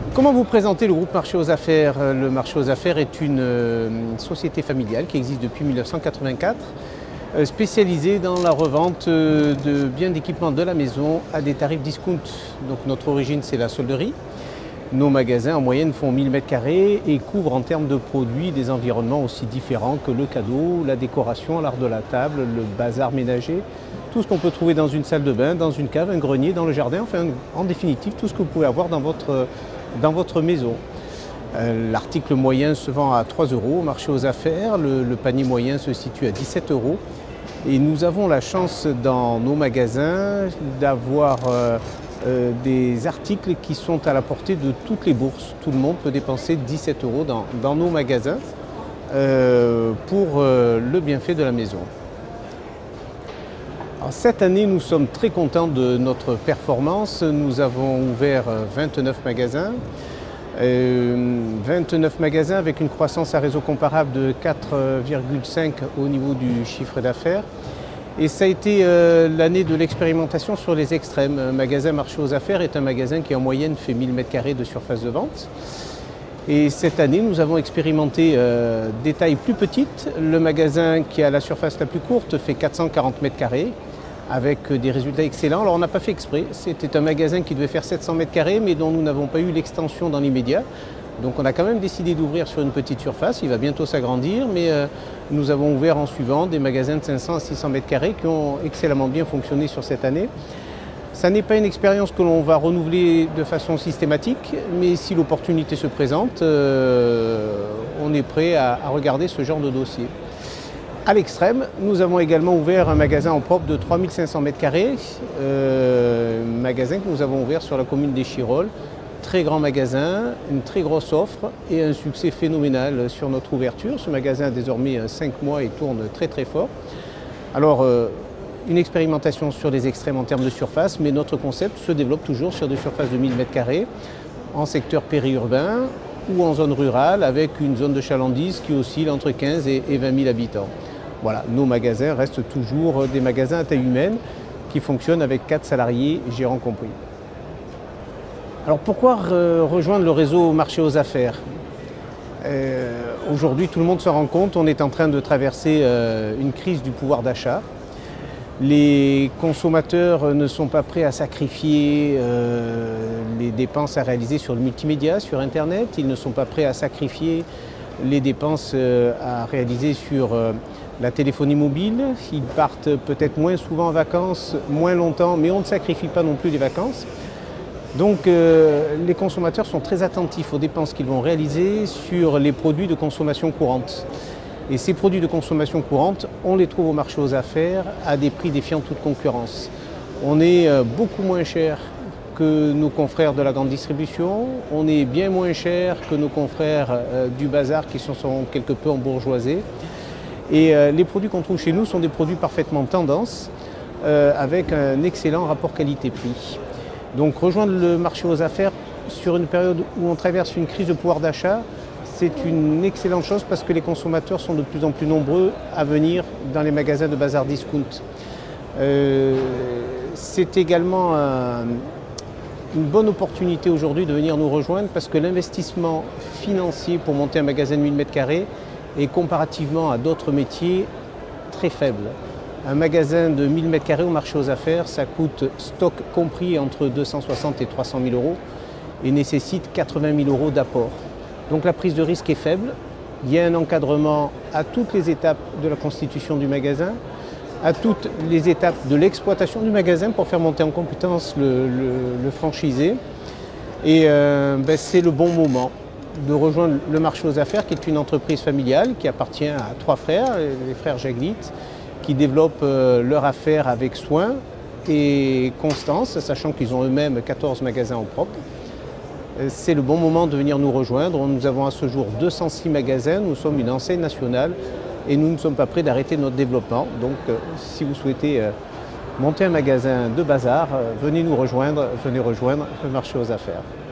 Comment vous présentez le groupe Marché aux Affaires? Le Marché aux Affaires est une société familiale qui existe depuis 1984, spécialisée dans la revente de biens d'équipement de la maison à des tarifs discount. Donc notre origine, c'est la solderie. Nos magasins en moyenne font 1000 m² et couvrent en termes de produits des environnements aussi différents que le cadeau, la décoration, l'art de la table, le bazar ménager, tout ce qu'on peut trouver dans une salle de bain, dans une cave, un grenier, dans le jardin, enfin en définitive tout ce que vous pouvez avoir dans votre maison. L'article moyen se vend à 3 € au Marché aux Affaires, le panier moyen se situe à 17 € et nous avons la chance dans nos magasins d'avoir des articles qui sont à la portée de toutes les bourses. Tout le monde peut dépenser 17 € dans nos magasins pour le bienfait de la maison. Alors, cette année, nous sommes très contents de notre performance. Nous avons ouvert 29 magasins. 29 magasins avec une croissance à réseau comparable de 4,5 au niveau du chiffre d'affaires. Et ça a été l'année de l'expérimentation sur les extrêmes. Un magasin Marché aux Affaires est un magasin qui en moyenne fait 1000 m² de surface de vente. Et cette année, nous avons expérimenté des tailles plus petites. Le magasin qui a la surface la plus courte fait 440 m² avec des résultats excellents. Alors on n'a pas fait exprès, c'était un magasin qui devait faire 700 m² mais dont nous n'avons pas eu l'extension dans l'immédiat. Donc on a quand même décidé d'ouvrir sur une petite surface, il va bientôt s'agrandir, mais nous avons ouvert en suivant des magasins de 500 à 600 m² qui ont excellemment bien fonctionné sur cette année. Ça n'est pas une expérience que l'on va renouveler de façon systématique, mais si l'opportunité se présente, on est prêt à regarder ce genre de dossier. À l'extrême, nous avons également ouvert un magasin en propre de 3500 m², magasin que nous avons ouvert sur la commune d'Échirolles. Très grand magasin, une très grosse offre et un succès phénoménal sur notre ouverture. Ce magasin a désormais 5 mois et tourne très très fort. Alors, une expérimentation sur les extrêmes en termes de surface, mais notre concept se développe toujours sur des surfaces de 1000 m² en secteur périurbain ou en zone rurale avec une zone de chalandise qui oscille entre 15 et 20 000 habitants. Voilà, nos magasins restent toujours des magasins à taille humaine qui fonctionnent avec 4 salariés, gérants compris. Alors pourquoi rejoindre le réseau Marché aux Affaires? Aujourd'hui, tout le monde se rend compte, on est en train de traverser une crise du pouvoir d'achat. Les consommateurs ne sont pas prêts à sacrifier les dépenses à réaliser sur le multimédia, sur Internet. Ils ne sont pas prêts à sacrifier les dépenses à réaliser sur la téléphonie mobile. Ils partent peut-être moins souvent en vacances, moins longtemps, mais on ne sacrifie pas non plus les vacances. Donc les consommateurs sont très attentifs aux dépenses qu'ils vont réaliser sur les produits de consommation courante. Et ces produits de consommation courante, on les trouve au Marché aux Affaires à des prix défiant toute concurrence. On est beaucoup moins cher que nos confrères de la grande distribution, on est bien moins cher que nos confrères du bazar qui sont quelque peu embourgeoisés. Et les produits qu'on trouve chez nous sont des produits parfaitement tendance avec un excellent rapport qualité-prix. Donc rejoindre le Marché aux Affaires sur une période où on traverse une crise de pouvoir d'achat, c'est une excellente chose parce que les consommateurs sont de plus en plus nombreux à venir dans les magasins de bazar discount. C'est également une bonne opportunité aujourd'hui de venir nous rejoindre parce que l'investissement financier pour monter un magasin de 1000 m² est comparativement à d'autres métiers très faible. Un magasin de 1000 m² au Marché aux Affaires, ça coûte stock compris entre 260 et 300 000 € et nécessite 80 000 € d'apport. Donc la prise de risque est faible, il y a un encadrement à toutes les étapes de la constitution du magasin, à toutes les étapes de l'exploitation du magasin pour faire monter en compétence le franchisé. Et c'est le bon moment de rejoindre le Marché aux Affaires qui est une entreprise familiale qui appartient à 3 frères, les frères Jaglit, qui développent leur affaire avec soin et constance, sachant qu'ils ont eux-mêmes 14 magasins en propre. C'est le bon moment de venir nous rejoindre. Nous avons à ce jour 206 magasins, nous sommes une enseigne nationale et nous ne sommes pas prêts d'arrêter notre développement. Donc si vous souhaitez monter un magasin de bazar, venez nous rejoindre, venez rejoindre le Marché aux Affaires.